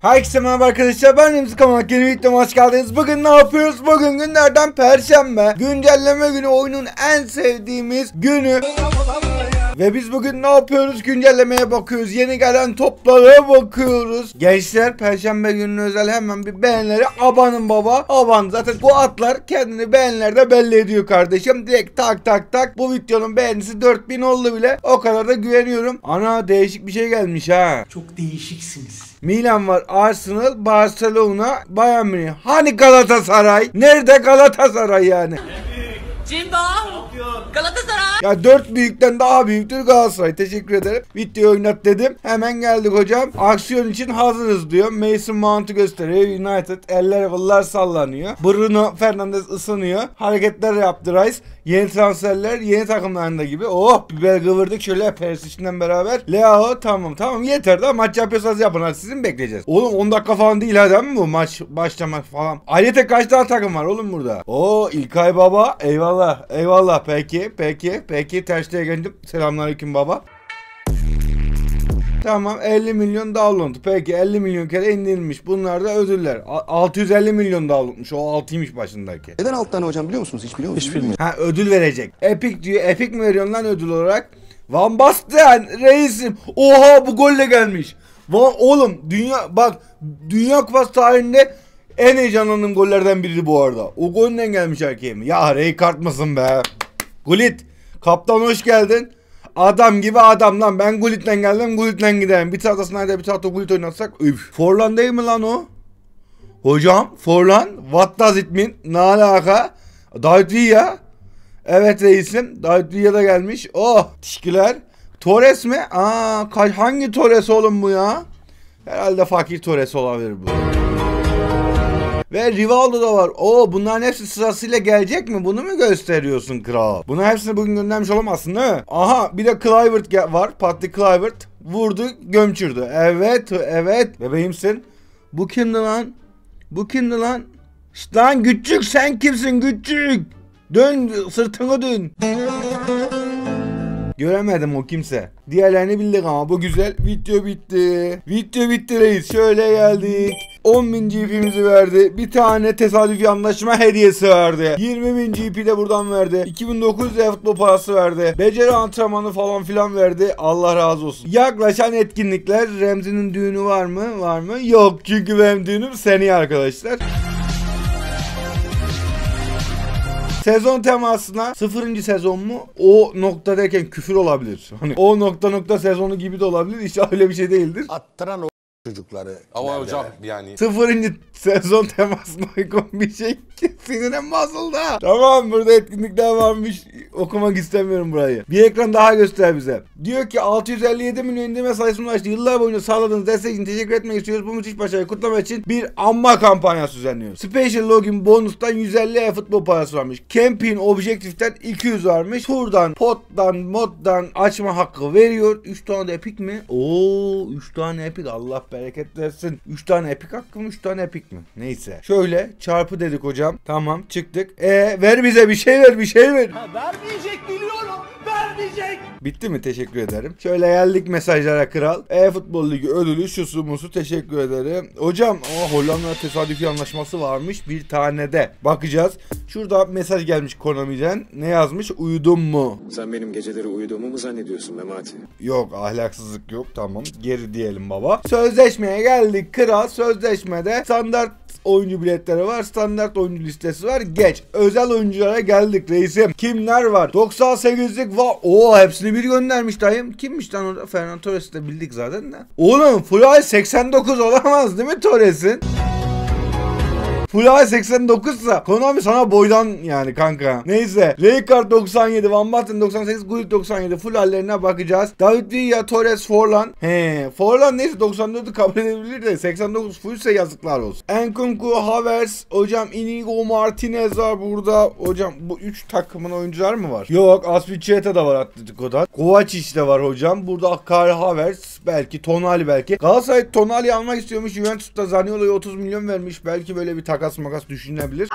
Herkese merhaba arkadaşlar, ben Remzi Kamalak, yeni videoma hoş geldiniz. Bugün ne yapıyoruz? Bugün günlerden Perşembe, güncelleme günü, oyunun en sevdiğimiz günü. Ve biz bugün ne yapıyoruz? Güncellemeye bakıyoruz, yeni gelen toplara bakıyoruz. Gençler, Perşembe gününe özel hemen bir beğenileri abanın baba. Aban, zaten bu atlar kendini beğenilerde belli ediyor kardeşim. Direkt tak tak tak, bu videonun beğenisi 4000 oldu bile. O kadar da güveniyorum. Ana, değişik bir şey gelmiş ha. Çok değişiksiniz. Milan var, Arsenal, Barcelona, Bayern Münih. Hani Galatasaray? Nerede Galatasaray yani? Cimba, Galatasaray. Ya 4 büyükten daha büyüktür Galatasaray. Teşekkür ederim. Videoyu oynat dedim. Hemen geldik hocam. Aksiyon için hazırız diyor. Mason Mount'u gösteriyor. United. Eller kollar sallanıyor. Bruno Fernandes ısınıyor. Hareketler yaptı Rice. Yeni transferler, yeni takımlarında gibi. Oh, biber kıvırdık şöyle Persic'den beraber. Leo, tamam yeter de maç yapıyorsanız yapın. Hadi sizin bekleyeceğiz. Oğlum 10 dakika falan değil ha, değil mi bu maç başlamak falan. Ayrıca kaç tane takım var oğlum burada? Oo, İlkay baba, eyvallah peki Ter Stegen'dim. Selamünaleyküm baba. Tamam, 50 milyon download. Peki 50 milyon kere indirilmiş. Bunlar da ödüller. 650 milyon downloadmuş. O 6'ymış başındaki. Neden 6 tane hocam biliyor musunuz? Hiç biliyor musunuz? Hiç bilmiyorum. Ha, ödül verecek. Epic diyor. Epic mi veriyorsun lan ödül olarak? Van Basten reisim. Oha, bu golle gelmiş. Oğlum Dünya Kupası tarihinde en heyecanlandığım gollerden biri bu arada. O golden gelmiş erkeğim. Ya Rijkaard mısın be? Gullit. Kaptan hoş geldin. Adam gibi adam lan. Ben Gullit'ten geldim. Gullit'ten gidelim. Bir tarafta Snyder, bir tarafta Gullit oynatsak. Üf. Forlan değil mi lan o? Hocam Forlan. What does it mean? Ne alaka? David Villa. Evet reisim. David Villa da gelmiş. Oh. Teşekkürler. Torres mi? Hangi Torres oğlum bu ya? Herhalde fakir Torres olabilir bu. Ve Rivaldo da var. Oo, bunların hepsi sırasıyla gelecek mi? Bunu mu gösteriyorsun kral? Bunların hepsini bugün göndermiş olamazsın değil mi? Aha, bir de Kluivert var. Patrick Kluivert. Vurdu, gömçürdü. Evet. Bebeğimsin. Bu kimdi lan? İşte lan küçük, sen kimsin küçük? Dön, sırtını dön. Göremedim o kimse. Diğerlerini bildik ama bu güzel. Video bitti reis. Şöyle geldik. 10.000 GP'mizi verdi. Bir tane tesadüfi anlaşma hediyesi verdi. 20.000 GP de buradan verdi. 2900 futbol parası verdi. Beceri antrenmanı falan filan verdi. Allah razı olsun. Yaklaşan etkinlikler. Remzi'nin düğünü var mı? Yok, çünkü benim düğünüm seneye arkadaşlar. Sezon temasına 0. sezon mu? O nokta derken küfür olabilir. Hani o nokta sezonu gibi de olabilir. İşte öyle bir şey değildir. Attıran o çocukları. Ama hocam yani. 0. sezon temasına uygun bir şey. Sinirim bozuldu. Tamam, burada etkinlikler varmış. Okumak istemiyorum burayı. Bir ekran daha göster bize. Diyor ki 657 milyon indirme sayısına ulaştı. Yıllar boyunca sağladığınız destek için teşekkür etmek istiyoruz. Bu müthiş başarıyı kutlamak için bir anma kampanyası düzenliyoruz. Special Login bonustan 150 futbol parası varmış. Campaign Objective'den 200 varmış. Turdan, pottan, moddan açma hakkı veriyor. 3 tane de epic mi? Oo, 3 tane epic. Allah bereket versin. 3 tane epic hakkı mı? 3 tane epic mi? Neyse. Şöyle çarpı dedik hocam. Tamam, çıktık. Ver bize bir şey ver. Vermeyecek biliyorum. Vermeyecek. Bitti mi? Teşekkür ederim. Şöyle geldik mesajlara kral. E-Futbol Ligi ödülü şusu musu, teşekkür ederim. Hocam Hollanda tesadüfi anlaşması varmış bir tane de. Bakacağız. Şurada mesaj gelmiş Konami'den. Ne yazmış? Uyudun mu? Sen benim geceleri uyuduğumu mu zannediyorsun Memati? Yok, ahlaksızlık yok. Tamam, geri diyelim baba. Sözleşmeye geldik kral. Sözleşmede standart oyuncu biletleri var. Standart oyuncu listesi var. Geç. Özel oyunculara geldik reisim. Kimler var? 98'lik var. Oo, hepsini bir göndermiş dayım. Kimmiş lan orada? Fernando Torres'i de bildik zaten de. Oğlum full 89 olamaz değil mi Torres'in? Full 89 ise Konami sana boydan yani kanka. Neyse. Rijkaard 97, Van Basten 98, Gullit 97 full hallerine bakacağız. David Villa, Torres, Forlan. Forlan neyse 94'ü kabul edebilir de 89 fullse yazıklar olsun. Nkunku, Havertz, hocam Inigo Martinez var burada. Hocam bu 3 takımın oyuncular mı var? Yok, Aspilicueta da var Atletico'da. Kovacic de var hocam. Burada Kai Havertz. belki Tonali belki. Galatasaray Tonali almak istiyormuş. Juventus'ta Zaniolo'ya 30 milyon vermiş. Belki böyle bir takas makas düşünülebilir.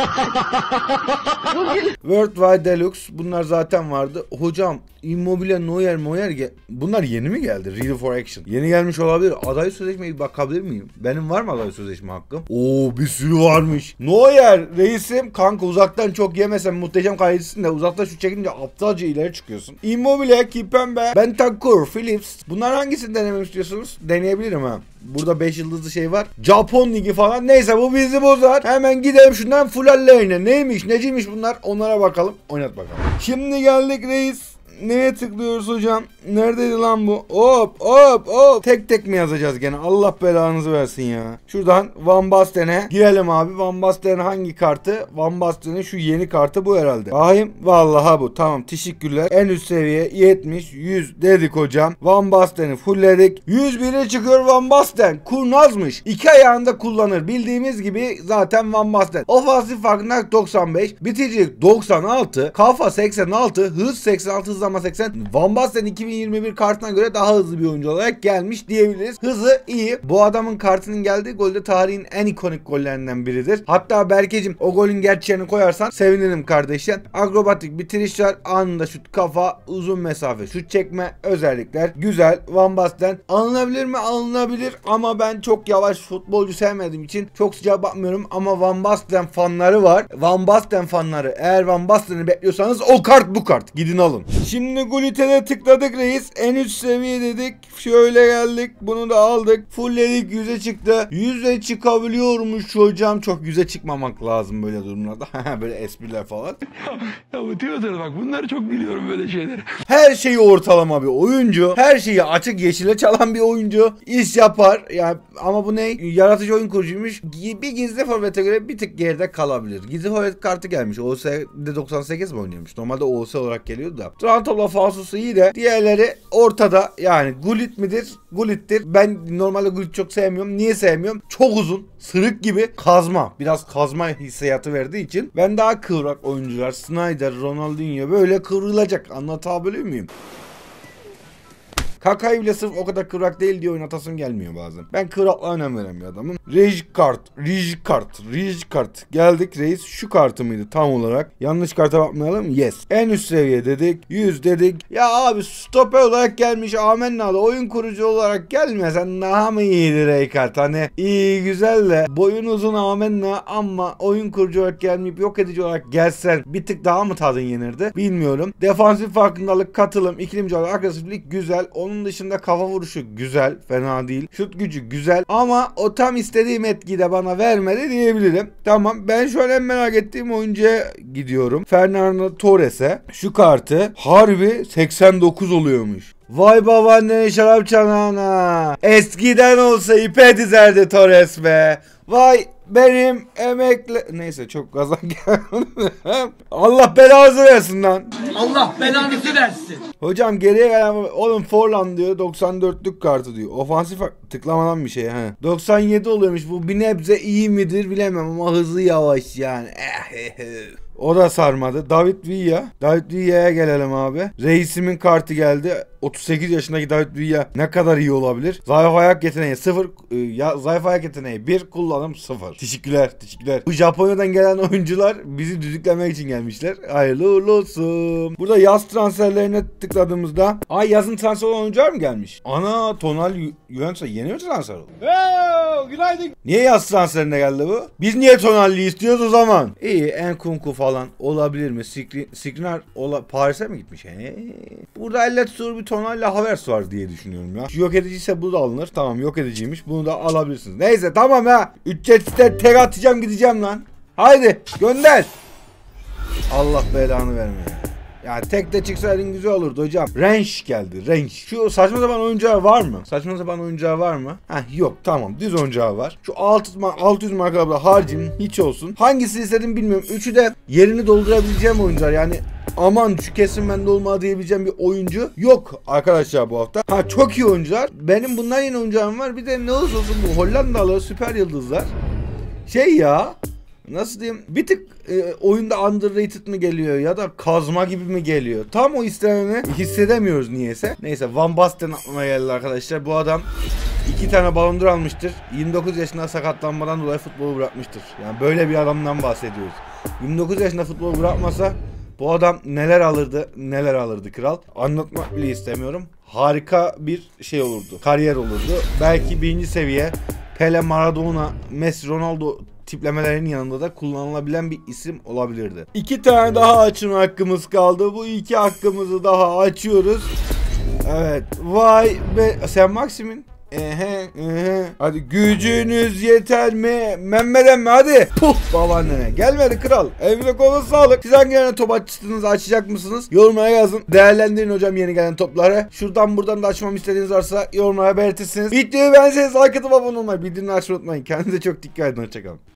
Worldwide Deluxe bunlar zaten vardı. Hocam Immobile, Neuer bunlar yeni mi geldi? Ready for Action. Yeni gelmiş olabilir. Aday sözleşmeye bakabilir miyim? Benim var mı aday sözleşme hakkım? Oo, bir sürü varmış. Neuer reisim kanka, uzaktan çok yemesen muhteşem kalecisin de uzaktan şu çekince aptalca ileri çıkıyorsun. Immobile, Kimpembe, Bentancur, Phillips. Bunlar hangisini denemek istiyorsunuz? Deneyebilirim ha. Burada 5 yıldızlı şey var. Japon ligi falan. Neyse bu bizi bozar. Hemen gidelim şundan fulallerine. Neymiş neciymiş bunlar? Onlara bakalım. Oynat bakalım. Şimdi geldik reis. Neye tıklıyoruz hocam? Neredeydi lan bu? Hop. Tek tek mi yazacağız gene? Allah belanızı versin ya. Şuradan Van Basten'e girelim abi. Van Basten'in hangi kartı? Van Basten'in şu yeni kartı bu herhalde. Bahim. Vallahi bu. Tamam, teşekkürler. En üst seviye 70, 100 dedik hocam. Van Basten'i fullledik. 101'e çıkıyor Van Basten. Kurnazmış. 2 ayağında kullanır. Bildiğimiz gibi zaten Van Basten. Ofansif farkındalık 95. Biticilik 96. Kafa 86. Hız 86. Hızlanma 80. Van Basten 2021 kartına göre daha hızlı bir oyuncu olarak gelmiş diyebiliriz. Hızı iyi. Bu adamın kartının geldiği golde tarihin en ikonik gollerinden biridir. Hatta Berkeciğim o golün gerçeğini koyarsan sevinirim kardeşim. Akrobatik bitirişler, anında şut, kafa, uzun mesafe şut çekme özellikler güzel. Van Basten alınabilir mi? Alınabilir ama ben çok yavaş futbolcu sevmediğim için çok sıcak bakmıyorum ama Van Basten fanları var. Van Basten fanları, eğer Van Basten'i bekliyorsanız o kart bu kart. Gidin alın. Şimdi Gulit'e tıkladık reis. En üst seviye dedik. Şöyle geldik. Bunu da aldık. Fullledik, 100'e çıktı. 100'e çıkabiliyormuş hocam. Çok 100'e çıkmamak lazım böyle durumlarda. Böyle espriler falan. Ya bu Twitter'da bak, bunları çok biliyorum böyle şeyleri. Her şeyi ortalama bir oyuncu. Her şeyi açık yeşile çalan bir oyuncu. İş yapar. Yani ama bu ne? Yaratıcı oyun kurucuymuş. Bir gizli forvete göre bir tık geride kalabilir. Gizli forvet kartı gelmiş. OS'de 98 mi oynuyormuş? Normalde OS olarak geliyordu da. Trantopla falsosu iyi de diğerleri ortada. Yani Gullit midir? Gullit'tir. Ben normalde Gullit çok sevmiyorum. Niye sevmiyorum? Çok uzun. Sırık gibi kazma. Biraz kazma hissiyatı verdiği için. Ben daha kıvrak oyuncular. Snyder, Ronaldinho böyle kıvrılacak. Anlatabiliyor muyum? Kaka'yı bile sırf o kadar kıvrak değil diye oynatasım gelmiyor bazen. Ben kıvraklığa önem veren bir adamım. Rij kart. Geldik reis. Şu kartı mıydı tam olarak? Yanlış karta bakmayalım. Yes. En üst seviye dedik. 100 dedik. Ya abi stoper olarak gelmiş. Amenna'da oyun kurucu olarak gelmesen daha mı iyiydi Raykart? Hani iyi güzel de boyun uzun Amenna ama oyun kurucu olarak gelmeyip yok edici olarak gelsen bir tık daha mı tadın yenirdi? Bilmiyorum. Defansif farkındalık, katılım, ikili mücadele, agresiflik güzel. Onun dışında kafa vuruşu güzel, fena değil. Şut gücü güzel ama o tam istediğim etkiyi de bana vermedi diyebilirim. Tamam, ben şu an en merak ettiğim oyuncuya gidiyorum. Fernando Torres'e. Şu kartı harbi 89 oluyormuş. Vay babaanne şarap çanağına. Eskiden olsa ipe dizerdi Torres be. Vay benim emekli... Neyse çok gaza geldim. Allah belanızı versin lan. Allah belanızı versin. Hocam geriye gelen oğlum Forlan diyor, 94'lük kartı diyor. Ofansif tıklamadan bir şey he. 97 oluyormuş, bu bir nebze iyi midir bilemem ama hızlı yavaş yani. O da sarmadı. David Villa'ya gelelim abi. Reisimin kartı geldi. 38 yaşındaki David Villa ne kadar iyi olabilir? Zayıf ayak yeteneği 0. Zayıf ayak yeteneği 1, kullanım 0. Teşekkürler. Bu Japonya'dan gelen oyuncular bizi düdüklemek için gelmişler. Hayırlı uğurlu olsun. Burada yaz transferlerine tıkladığımızda yazın transfer olan oyuncular mı gelmiş? Ana Tonali Juventus'a yeni mi transfer oldu? Günaydın. Niye yaz transferine geldi bu? Biz niye Tonali'yi istiyoruz o zaman? İyi, Enkunku falan olabilir mi? Skriniar Paris'e mi gitmiş? Burada elle tutulur bir Tonali Havertz var diye düşünüyorum ya. Yok ediciyse bu da alınır. Tamam, yok ediciymiş. Bunu da alabilirsiniz. Neyse tamam ha. Ücretsiz tek atacağım gideceğim lan. Haydi gönder. Allah belanı vermeye. Yani tek de çıksaydın güzel olurdu hocam. Range geldi. Şu saçma sapan oyuncağı var mı? Yok tamam, düz oyuncağı var. Şu 600 markalı harcayayım hiç olsun. Hangisini istedim bilmiyorum. Üçü de yerini doldurabileceğim oyuncular. Yani aman şu kesin bende olmalı diyebileceğim bir oyuncu yok arkadaşlar bu hafta. Çok iyi oyuncular. Benim bundan yeni oyuncağım var. Bir de ne olursa olsun bu Hollandalı süper yıldızlar. nasıl diyeyim, bir tık oyunda underrated mı geliyor ya da kazma gibi mi geliyor? Tam o isteneni hissedemiyoruz niyeyse. Neyse, Van Basten aklıma geldi arkadaşlar. Bu adam 2 tane Ballon d'Or almıştır. 29 yaşında sakatlanmadan dolayı futbolu bırakmıştır. Yani böyle bir adamdan bahsediyoruz. 29 yaşında futbolu bırakmasa bu adam neler alırdı kral. Anlatmak bile istemiyorum. Harika bir şey olurdu. Kariyer olurdu. Belki birinci seviye Pele, Maradona, Messi, Ronaldo tiplemelerinin yanında da kullanılabilen bir isim olabilirdi. 2 tane daha açma hakkımız kaldı. Bu 2 hakkımızı daha açıyoruz. Evet. Vay be. Sen Maximin. Hadi gücünüz yeter mi? Mehmet'e mi? Hadi. Puh babaannene. Gelmedi kral. Evine kola sağlık. Siz hangi yerine top açtığınızı açacak mısınız? Yorumlara yazın. Değerlendirin hocam yeni gelen topları. Şuradan buradan da açmam istediğiniz varsa yorumlara belirtirsiniz. Videoyu beğenseniz like atıp abone olmayı, bildirimleri açmayı unutmayın. Kendinize çok dikkat edin. Hoşçakalın.